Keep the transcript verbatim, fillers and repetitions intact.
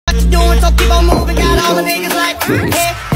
What you doing, so keep on moving. Got all my niggas like, hey.